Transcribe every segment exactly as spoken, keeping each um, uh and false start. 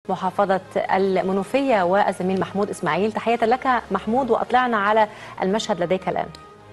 محافظة المنوفية والزميل محمود إسماعيل. تحية لك محمود، وأطلعنا على المشهد لديك الآن.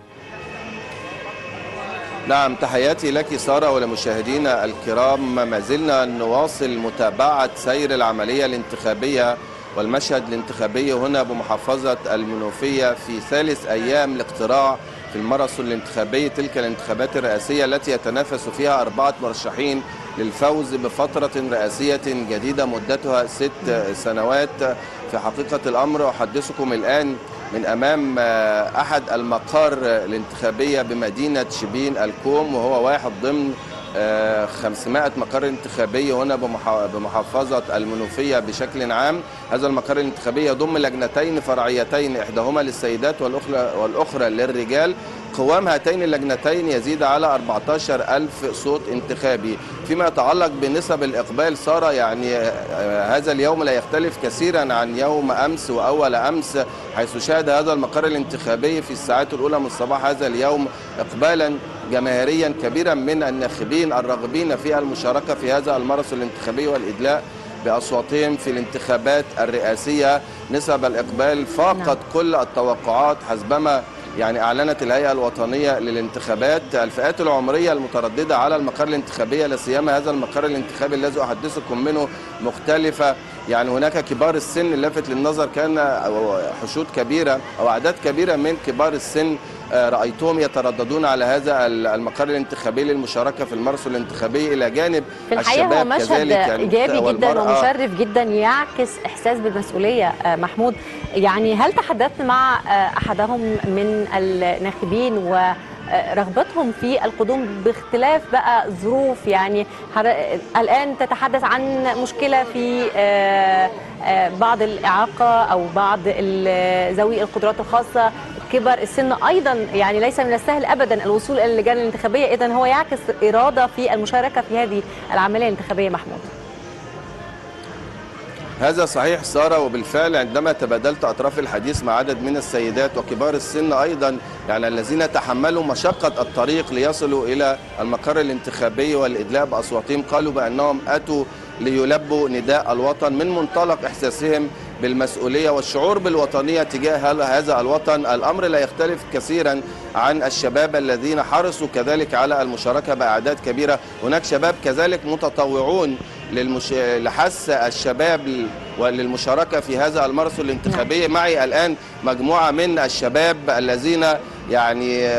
نعم، تحياتي لك سارة ولمشاهدينا الكرام. ما زلنا نواصل متابعة سير العملية الانتخابية والمشهد الانتخابي هنا بمحافظة المنوفية في ثالث أيام الاقتراع في الماراثون الانتخابي، تلك الانتخابات الرئاسية التي يتنافس فيها أربعة مرشحين للفوز بفترة رئاسية جديدة مدتها ست سنوات. في حقيقة الأمر أحدثكم الآن من أمام أحد المقار الانتخابية بمدينة شبين الكوم، وهو واحد ضمن خمسمائة مقر انتخابي هنا بمحافظة المنوفية بشكل عام. هذا المقر الانتخابي يضم لجنتين فرعيتين، إحداهما للسيدات والأخرى, والأخرى للرجال. قوام هاتين اللجنتين يزيد على أربعة عشر ألف صوت انتخابي. فيما يتعلق بنسب الإقبال سارة، يعني هذا اليوم لا يختلف كثيرا عن يوم أمس وأول أمس، حيث شهد هذا المقر الانتخابي في الساعات الأولى من صباح هذا اليوم إقبالا جماهيريا كبيرا من الناخبين الراغبين في المشاركة في هذا الماراثون الانتخابي والإدلاء بأصواتهم في الانتخابات الرئاسية. نسب الإقبال فاقت كل التوقعات حسبما يعني أعلنت الهيئة الوطنية للانتخابات. الفئات العمرية المترددة على المقر الانتخابي، لا سيما هذا المقر الانتخابي الذي أحدثكم منه مختلفة. يعني هناك كبار السن اللافت للنظر، كان حشود كبيرة أو أعداد كبيرة من كبار السن رأيتهم يترددون على هذا المقر الانتخابي للمشاركة في الماراثون الانتخابي، إلى جانب في الحقيقة الشباب هو مشهد كذلك يعني إيجابي جدا ومشرف جدا، يعكس إحساس بالمسؤولية. محمود، يعني هل تحدثت مع أحدهم من الناخبين ورغبتهم في القدوم باختلاف بقى ظروف؟ يعني الآن تتحدث عن مشكلة في بعض الإعاقة أو بعض ذوي القدرات الخاصة، كبر السن أيضا، يعني ليس من السهل أبدا الوصول إلى اللجان الانتخابية. إذن هو يعكس إرادة في المشاركة في هذه العملية الانتخابية. محمود، هذا صحيح سارة، وبالفعل عندما تبادلت أطراف الحديث مع عدد من السيدات وكبار السن أيضا، يعني الذين تحملوا مشقة الطريق ليصلوا إلى المقر الانتخابي والإدلاء بأصواتهم، قالوا بأنهم أتوا ليلبوا نداء الوطن من منطلق إحساسهم بالمسؤولية والشعور بالوطنية تجاه هذا الوطن. الأمر لا يختلف كثيرا عن الشباب الذين حرصوا كذلك على المشاركة بأعداد كبيرة. هناك شباب كذلك متطوعون للمش... لحث الشباب وللمشاركة في هذا الماراثون الانتخابي. معي الآن مجموعة من الشباب الذين يعني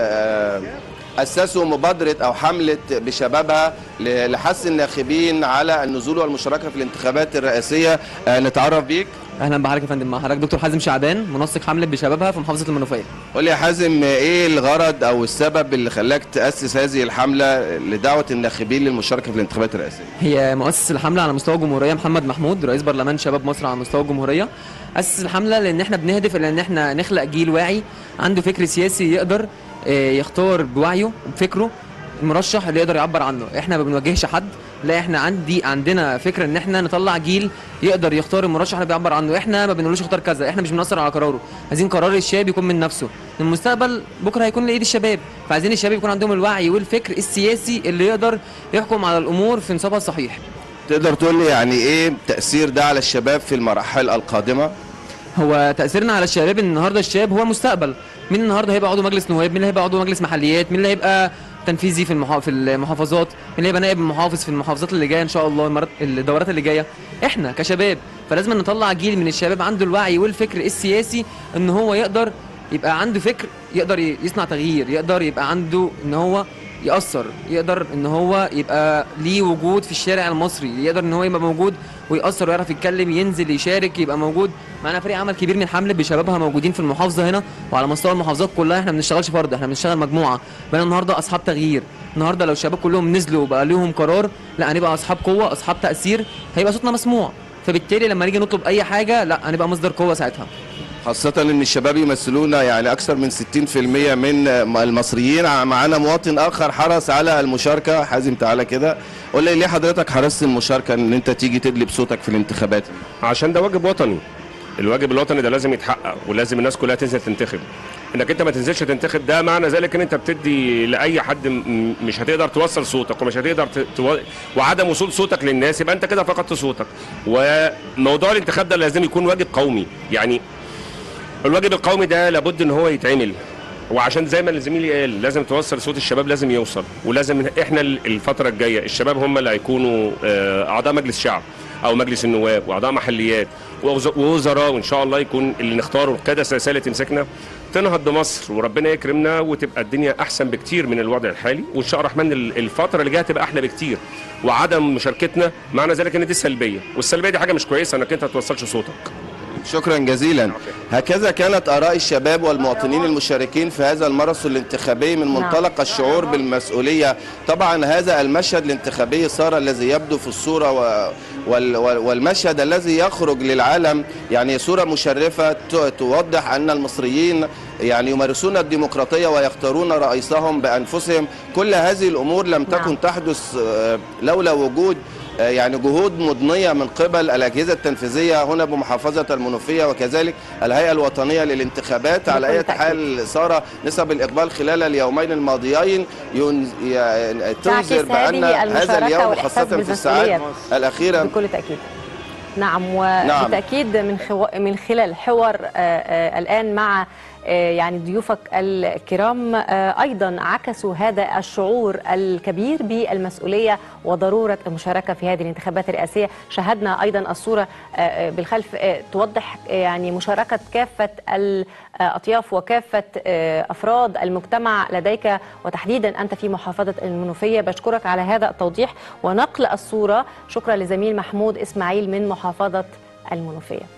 أسسوا مبادرة أو حملة بشبابها لحث الناخبين على النزول والمشاركة في الانتخابات الرئاسية. نتعرف بيك. اهلا بحضرتك يا فندم. مع حضرتك دكتور حازم شعبان، منسق حمله بشبابها في محافظه المنوفيه. قول لي يا حازم، ايه الغرض او السبب اللي خلاك تاسس هذه الحمله لدعوه الناخبين للمشاركه في الانتخابات الرئاسيه؟ هي مؤسس الحمله على مستوى الجمهوريه محمد محمود، رئيس برلمان شباب مصر على مستوى الجمهوريه. اسس الحمله لان احنا بنهدف الى ان احنا نخلق جيل واعي عنده فكر سياسي، يقدر يختار بوعيه وبفكره المرشح اللي يقدر يعبر عنه. احنا ما بنواجهش حد، لا احنا عندي عندنا فكره ان احنا نطلع جيل يقدر يختار المرشح اللي بيعبر عنه. احنا ما بنقولوش اختار كذا، احنا مش بنأثر على قراره، عايزين قرار الشاب يكون من نفسه. المستقبل بكره هيكون لايد الشباب، فعايزين الشباب يكون عندهم الوعي والفكر السياسي اللي يقدر يحكم على الامور في نصابها الصحيح. تقدر تقول لي يعني ايه تأثير ده على الشباب في المراحل القادمه؟ هو تأثيرنا على الشباب ان النهارده الشاب هو المستقبل. مين النهارده هيبقى عضو مجلس نواب؟ مين اللي هيبقى عضو مجلس محليات؟ مين اللي هيبقى تنفيذي في المحا... في المحافظات؟ مين اللي هيبقى نائب المحافظ في المحافظات اللي جايه ان شاء الله، المرات الدورات اللي جايه؟ احنا كشباب. فلازم نطلع جيل من الشباب عنده الوعي والفكر السياسي، ان هو يقدر يبقى عنده فكر، يقدر يصنع تغيير، يقدر يبقى عنده ان هو يأثر، يقدر ان هو يبقى ليه وجود في الشارع المصري، يقدر ان هو يبقى موجود ويأثر ويعرف يتكلم، ينزل يشارك، يبقى موجود. معانا فريق عمل كبير من حمله بشبابها موجودين في المحافظه هنا وعلى مستوى المحافظات كلها. احنا ما بنشتغلش فرد، احنا بنشتغل مجموعه. بقينا النهارده اصحاب تغيير. النهارده لو الشباب كلهم نزلوا وبقى لهم قرار، لا هنبقى اصحاب قوه، اصحاب تأثير، هيبقى صوتنا مسموع. فبالتالي لما نيجي نطلب اي حاجه، لا هنبقى مصدر قوه ساعتها. خاصة ان الشباب يمثلون يعني اكثر من ستين بالمئة من المصريين. معانا مواطن اخر حرص على المشاركة. حازم تعالى كده، قول لي ليه حضرتك حرصت المشاركة ان انت تيجي تدلي بصوتك في الانتخابات؟ عشان ده واجب وطني. الواجب الوطني ده لازم يتحقق، ولازم الناس كلها تنزل تنتخب. انك انت ما تنزلش تنتخب، ده معنى ذلك ان انت بتدي لاي حد مش هتقدر توصل صوتك ومش هتقدر تو... وعدم وصول صوتك للناس، يبقى انت كده فقدت صوتك. وموضوع الانتخاب ده لازم يكون واجب قومي، يعني الواجب القومي ده لابد ان هو يتعمل، وعشان زي ما زميلي قال لازم توصل صوت الشباب، لازم يوصل، ولازم احنا الفتره الجايه الشباب هم اللي هيكونوا اعضاء مجلس شعب او مجلس النواب واعضاء محليات ووزراء، وان شاء الله يكون اللي نختاره القياده السياسيه اللي تمسكنا تنهض بمصر وربنا يكرمنا وتبقى الدنيا احسن بكتير من الوضع الحالي، وان شاء الله الرحمن الفتره اللي جايه تبقى احلى بكتير. وعدم مشاركتنا معنى ذلك ان دي سلبيه، والسلبيه دي حاجه مش كويسه انك انت ما توصلش صوتك. شكرا جزيلا. هكذا كانت آراء الشباب والمواطنين المشاركين في هذا الماراثون الانتخابي من منطلق الشعور بالمسؤولية. طبعا هذا المشهد الانتخابي صار الذي يبدو في الصورة والمشهد الذي يخرج للعالم يعني صورة مشرفة توضح أن المصريين يعني يمارسون الديمقراطية ويختارون رئيسهم بأنفسهم. كل هذه الأمور لم تكن تحدث لولا وجود يعني جهود مضنية من قبل الأجهزة التنفيذية هنا بمحافظة المنوفية وكذلك الهيئة الوطنية للانتخابات. على أي حال صار نسب الإقبال خلال اليومين الماضيين تنذر بأن هذا اليوم خاصة في الساعات الأخيرة بكل تأكيد. نعم، وبالتأكيد من خو... من خلال حوار الآن مع يعني ضيوفك الكرام أيضا عكسوا هذا الشعور الكبير بالمسؤولية وضرورة المشاركة في هذه الانتخابات الرئاسية. شاهدنا أيضا الصورة بالخلف توضح يعني مشاركة كافة الأطياف وكافة أفراد المجتمع لديك، وتحديدا أنت في محافظة المنوفية. بشكرك على هذا التوضيح ونقل الصورة. شكرا لزميل محمود إسماعيل من محافظة المنوفية.